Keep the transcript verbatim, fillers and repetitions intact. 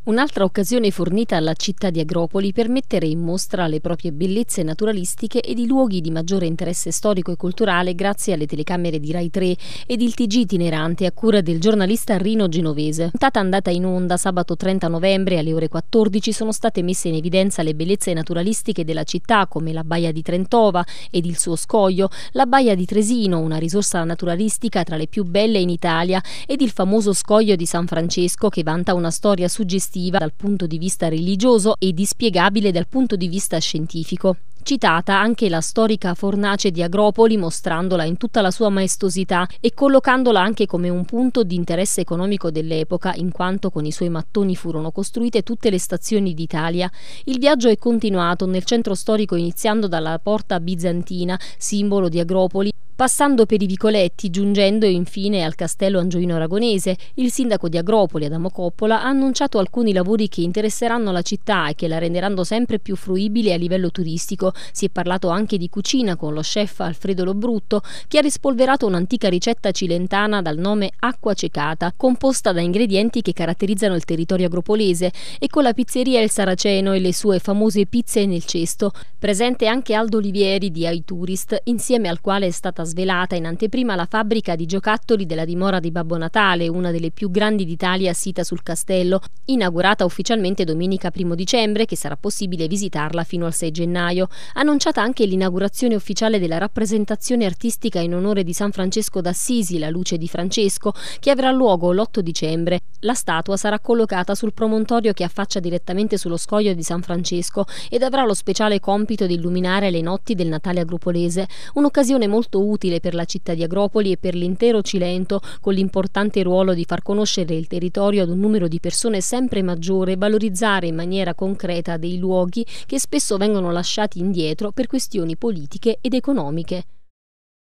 Un'altra occasione fornita alla città di Agropoli per mettere in mostra le proprie bellezze naturalistiche ed i luoghi di maggiore interesse storico e culturale grazie alle telecamere di Rai tre ed il T G itinerante a cura del giornalista Rino Genovese. Puntata andata in onda sabato trenta novembre alle ore quattordici sono state messe in evidenza le bellezze naturalistiche della città come la baia di Trentova ed il suo scoglio, la baia di Tresino, una risorsa naturalistica tra le più belle in Italia, ed il famoso scoglio di San Francesco che vanta una storia suggestiva dal punto di vista religioso e dispiegabile dal punto di vista scientifico. Citata anche la storica fornace di Agropoli, mostrandola in tutta la sua maestosità e collocandola anche come un punto di interesse economico dell'epoca, in quanto con i suoi mattoni furono costruite tutte le stazioni d'Italia. Il viaggio è continuato nel centro storico iniziando dalla porta bizantina, simbolo di Agropoli, passando per i vicoletti, giungendo infine al castello Angioino Aragonese. Il sindaco di Agropoli, Adamo Coppola, ha annunciato alcuni lavori che interesseranno la città e che la renderanno sempre più fruibile a livello turistico. Si è parlato anche di cucina con lo chef Alfredo Lobrutto, che ha rispolverato un'antica ricetta cilentana dal nome acqua cecata, composta da ingredienti che caratterizzano il territorio agropolese, e con la pizzeria Il Saraceno e le sue famose pizze nel cesto. Presente anche Aldo Olivieri di iTourist, insieme al quale è stata svelata in anteprima la fabbrica di giocattoli della dimora di Babbo Natale, una delle più grandi d'Italia sita sul castello, inaugurata ufficialmente domenica primo dicembre, che sarà possibile visitarla fino al sei gennaio. Annunciata anche l'inaugurazione ufficiale della rappresentazione artistica in onore di San Francesco d'Assisi, la luce di Francesco, che avrà luogo l'otto dicembre. La statua sarà collocata sul promontorio che affaccia direttamente sullo scoglio di San Francesco ed avrà lo speciale compito di illuminare le notti del Natale agropolese, un'occasione molto utile per la città di Agropoli e per l'intero Cilento, con l'importante ruolo di far conoscere il territorio ad un numero di persone sempre maggiore e valorizzare in maniera concreta dei luoghi che spesso vengono lasciati indietro per questioni politiche ed economiche.